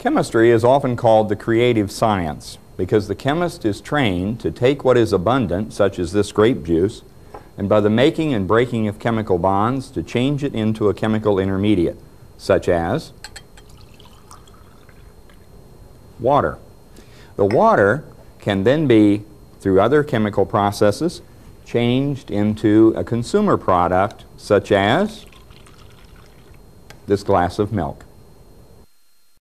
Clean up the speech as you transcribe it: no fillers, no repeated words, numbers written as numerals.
Chemistry is often called the creative science because the chemist is trained to take what is abundant, such as this grape juice, and by the making and breaking of chemical bonds to change it into a chemical intermediate, such as water. The water can then be, through other chemical processes, changed into a consumer product, such as this glass of milk.